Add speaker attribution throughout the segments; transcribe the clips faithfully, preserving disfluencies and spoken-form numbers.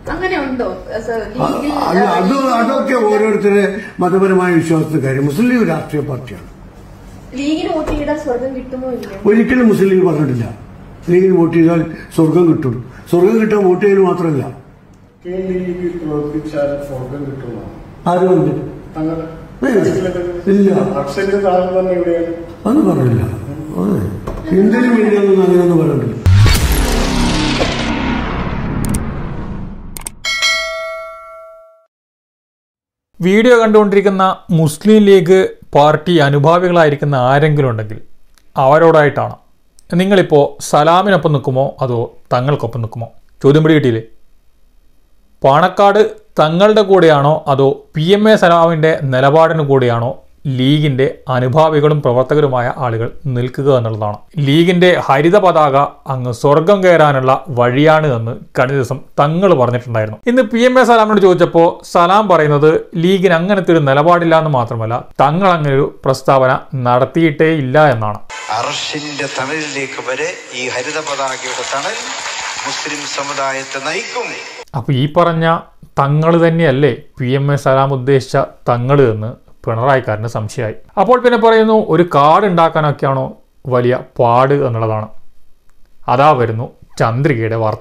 Speaker 1: അത് അതൊക്കെ ഓരോരുത്തരുടെ മതപരമായ വിശ്വാസത്തിൽ കാര്യം. മുസ്ലിം ലീഗ് രാഷ്ട്രീയ പാർട്ടിയാണ്. ഒരിക്കലും മുസ്ലിം ലീഗ് പറഞ്ഞിട്ടില്ല ലീഗിന് വോട്ട് ചെയ്താൽ സ്വർഗം കിട്ടും. സ്വർഗം കിട്ടാൻ വോട്ട് ചെയ്യൽ മാത്രമല്ല. ആരുണ്ട് ഇല്ല അത് പറഞ്ഞില്ല. എന്തിനും വേണ്ടിയൊന്നും അങ്ങനെയൊന്നും പറഞ്ഞിട്ടില്ല.
Speaker 2: വീഡിയോ കണ്ടുകൊണ്ടിരിക്കുന്ന മുസ്ലിം ലീഗ് പാർട്ടി അനുഭാവികളായിരിക്കുന്ന ആരെങ്കിലും ഉണ്ടെങ്കിൽ അവരോടായിട്ടാണ്, നിങ്ങളിപ്പോൾ സലാമിനൊപ്പം നിൽക്കുമോ അതോ തങ്ങൾക്കൊപ്പം നിൽക്കുമോ? ചോദ്യം പിടി കിട്ടിയില്ലേ? പാണക്കാട് തങ്ങളുടെ കൂടെയാണോ അതോ പി എം എ സലാമിൻ്റെ നിലപാടിന് കൂടെയാണോ ലീഗിൻ്റെ അനുഭാവികളും പ്രവർത്തകരുമായ ആളുകൾ നിൽക്കുക എന്നുള്ളതാണ്. ലീഗിൻ്റെ ഹരിത പതാക അങ്ങ് സ്വർഗം കയറാനുള്ള വഴിയാണ് എന്ന് കഴിഞ്ഞ ദിവസം തങ്ങൾ പറഞ്ഞിട്ടുണ്ടായിരുന്നു. ഇന്ന് പി എം എ സലാമിനോട് ചോദിച്ചപ്പോൾ സലാം പറയുന്നത് ലീഗിന് അങ്ങനത്തെ ഒരു നിലപാടില്ല എന്ന് മാത്രമല്ല തങ്ങൾ അങ്ങനെ ഒരു പ്രസ്താവന നടത്തിയിട്ടേ ഇല്ല എന്നാണ്.
Speaker 3: അർഷിന്റെ തണലിലേക്ക് വരെ ഈ ഹരിത പതാകയുടെ തണൽ മുസ്ലിം സമുദായത്തെ നയിക്കും.
Speaker 2: അപ്പൊ ഈ പറഞ്ഞ തങ്ങൾ തന്നെയല്ലേ പി എം എ സലാം ഉദ്ദേശിച്ച തങ്ങൾ എന്ന് പിണറായിക്കാരന് സംശയമായി. അപ്പോൾ പിന്നെ പറയുന്നു ഒരു കാർഡ് ഉണ്ടാക്കാനൊക്കെയാണോ വലിയ പാട് എന്നുള്ളതാണ്. അതാ വരുന്നു ചന്ദ്രികയുടെ വാർത്ത.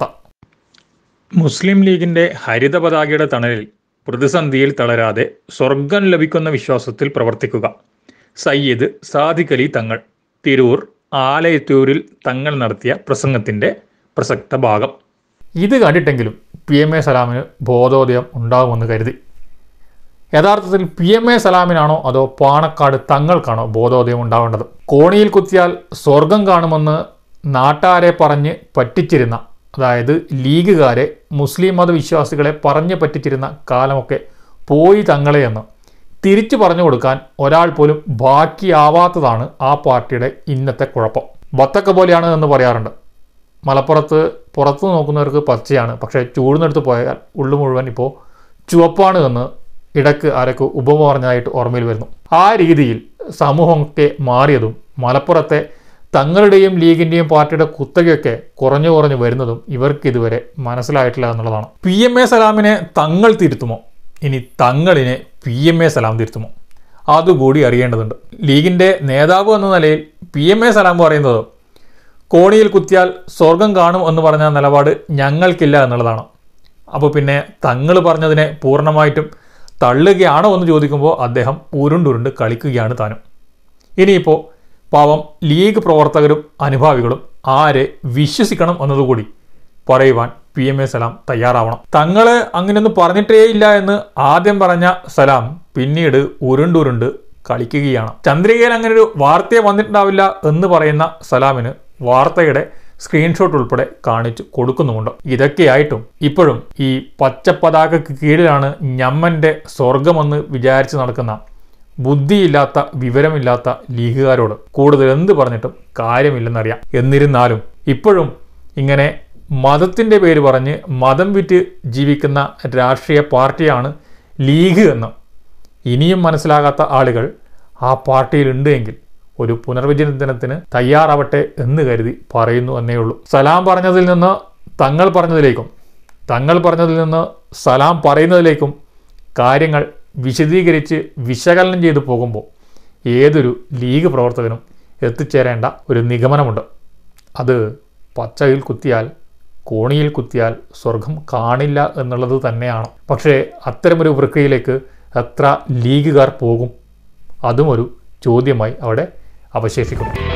Speaker 2: മുസ്ലിം ലീഗിന്റെ ഹരിത പതാകയുടെ തണലിൽ പ്രതിസന്ധിയിൽ തളരാതെ സ്വർഗം ലഭിക്കുന്ന വിശ്വാസത്തിൽ പ്രവർത്തിക്കുക. സയ്യിദ് സാദിഖ് അലി തങ്ങൾ, തിരൂർ ആലയത്തൂരിൽ തങ്ങൾ നടത്തിയ പ്രസംഗത്തിന്റെ പ്രസക്ത ഭാഗം. ഇത് കണ്ടിട്ടെങ്കിലും പി എം എ സലാമിന് ബോധോദയം ഉണ്ടാകുമെന്ന് കരുതി. യഥാർത്ഥത്തിൽ പി എം എ സലാമിനാണോ അതോ പാണക്കാട് തങ്ങൾക്കാണോ ബോധോദയം ഉണ്ടാവേണ്ടത്? കോണിയിൽ കുത്തിയാൽ സ്വർഗം കാണുമെന്ന് നാട്ടാരെ പറഞ്ഞ് പറ്റിച്ചിരുന്ന, അതായത് ലീഗുകാരെ മുസ്ലിം മതവിശ്വാസികളെ പറഞ്ഞ് പറ്റിച്ചിരുന്ന കാലമൊക്കെ പോയി തങ്ങളെ എന്ന് തിരിച്ചു പറഞ്ഞു കൊടുക്കാൻ ഒരാൾ പോലും ബാക്കിയാവാത്തതാണ് ആ പാർട്ടിയുടെ ഇന്നത്തെ കുഴപ്പം. ബത്തക്ക പോലെയാണ് എന്ന് പറയാറുണ്ട്. മലപ്പുറത്ത് പുറത്തു നോക്കുന്നവർക്ക് പച്ചയാണ്, പക്ഷേ ചൂടുന്നെടുത്ത് പോയാൽ ഉള്ളു മുഴുവൻ ഇപ്പോൾ ചുവപ്പാണ് എന്ന് ഇടയ്ക്ക് ആരൊക്കെ ഉപമ പറഞ്ഞതായിട്ട് ഓർമ്മയിൽ വരുന്നു. ആ രീതിയിൽ സമൂഹമൊക്കെ മാറിയതും മലപ്പുറത്തെ തങ്ങളുടെയും ലീഗിൻ്റെയും പാർട്ടിയുടെ കുത്തകയൊക്കെ കുറഞ്ഞു കുറഞ്ഞു വരുന്നതും ഇവർക്ക് ഇതുവരെ മനസ്സിലായിട്ടില്ല എന്നുള്ളതാണ്. പി എം എ സലാമിനെ തങ്ങൾ തിരുത്തുമോ, ഇനി തങ്ങളിനെ പി എം എ സലാം തിരുത്തുമോ, അതുകൂടി അറിയേണ്ടതുണ്ട്. ലീഗിൻ്റെ നേതാവ് എന്ന നിലയിൽ പി എം എ സലാം പറയുന്നത് കോണിയിൽ കുത്തിയാൽ സ്വർഗം കാണും എന്ന് പറഞ്ഞ നിലപാട് ഞങ്ങൾക്കില്ല എന്നുള്ളതാണ്. അപ്പോൾ പിന്നെ തങ്ങൾ പറഞ്ഞതിനെ പൂർണ്ണമായിട്ടും തള്ളുകയാണോ എന്ന് ചോദിക്കുമ്പോൾ അദ്ദേഹം ഉരുണ്ടുരുണ്ട് കളിക്കുകയാണ് താനും. ഇനിയിപ്പോൾ പാവം ലീഗ് പ്രവർത്തകരും അനുഭാവികളും ആരെ വിശ്വസിക്കണം എന്നതുകൂടി പറയുവാൻ പി എം എ സലാം തയ്യാറാവണം. തങ്ങൾ അങ്ങനെയൊന്നും പറഞ്ഞിട്ടേ ഇല്ല എന്ന് ആദ്യം പറഞ്ഞ സലാം പിന്നീട് ഉരുണ്ടുരുണ്ട് കളിക്കുകയാണ്. ചന്ദ്രികയിൽ അങ്ങനെ ഒരു വാർത്തയെ വന്നിട്ടുണ്ടാവില്ല എന്ന് പറയുന്ന സലാമിന് വാർത്തയുടെ സ്ക്രീൻഷോട്ട് ഉൾപ്പെടെ കാണിച്ചു കൊടുക്കുന്നുമുണ്ട്. ഇതൊക്കെയായിട്ടും ഇപ്പോഴും ഈ പച്ചപ്പതാകക്ക് കീഴിലാണ് ഞമ്മൻ്റെ സ്വർഗമെന്ന് വിചാരിച്ച് നടക്കുന്ന ബുദ്ധിയില്ലാത്ത വിവരമില്ലാത്ത ലീഗുകാരോട് കൂടുതൽ എന്ത് പറഞ്ഞിട്ടും കാര്യമില്ലെന്നറിയാം. എന്നിരുന്നാലും ഇപ്പോഴും ഇങ്ങനെ മതത്തിൻ്റെ പേര് പറഞ്ഞ് മതം വിറ്റ് ജീവിക്കുന്ന രാഷ്ട്രീയ പാർട്ടിയാണ് ലീഗ് എന്ന് ഇനിയും മനസ്സിലാകാത്ത ആളുകൾ ആ പാർട്ടിയിലുണ്ട് എങ്കിൽ ഒരു പുനർവിചിന്തനത്തിന് തയ്യാറാവട്ടെ എന്ന് കരുതി പറയുന്നു എന്നേ ഉള്ളൂ. സലാം പറഞ്ഞതിൽ നിന്ന് തങ്ങൾ പറഞ്ഞതിലേക്കും തങ്ങൾ പറഞ്ഞതിൽ നിന്ന് സലാം പറയുന്നതിലേക്കും കാര്യങ്ങൾ വിശദീകരിച്ച് വിശകലനം ചെയ്തു പോകുമ്പോൾ ഏതൊരു ലീഗ് പ്രവർത്തകനും എത്തിച്ചേരേണ്ട ഒരു നിഗമനമുണ്ട്. അത് പച്ചയിൽ കുത്തിയാൽ കോണിയിൽ കുത്തിയാൽ സ്വർഗം കാണില്ല എന്നുള്ളത് തന്നെയാണ്. പക്ഷേ അത്തരമൊരു പ്രക്രിയയിലേക്ക് എത്ര ലീഗുകാർ പോകും? അതും ഒരു ചോദ്യമായി അവിടെ അവശേഷിക്കുന്നു.